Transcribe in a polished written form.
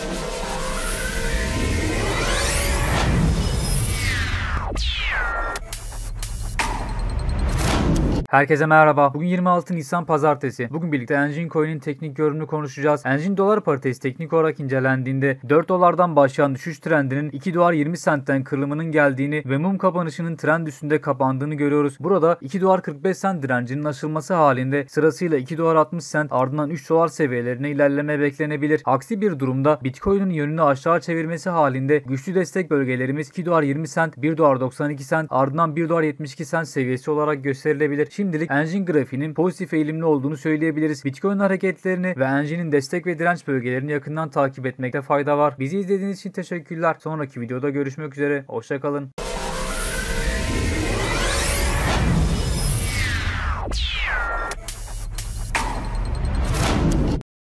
Herkese merhaba. Bugün 26 Nisan Pazartesi. Bugün birlikte Engine Coin'in teknik görünümünü konuşacağız. Engine dolar paritesi teknik olarak incelendiğinde 4 dolardan başlayan düşüş trendinin 2 dolar 20 sentten kırılımının geldiğini ve mum kapanışının trend üstünde kapandığını görüyoruz. Burada 2 dolar 45 sent direncinin aşılması halinde sırasıyla 2 dolar 60 sent ardından 3 dolar seviyelerine ilerleme beklenebilir. Aksi bir durumda Bitcoin'in yönünü aşağı çevirmesi halinde güçlü destek bölgelerimiz 2 dolar 20 sent, 1 dolar 92 sent ardından 1 dolar 72 sent seviyesi olarak gösterilebilir. Şimdilik Engine grafiğinin pozitif eğilimli olduğunu söyleyebiliriz. Bitcoin hareketlerini ve Engine'in destek ve direnç bölgelerini yakından takip etmekte fayda var. Bizi izlediğiniz için teşekkürler. Sonraki videoda görüşmek üzere. Hoşça kalın.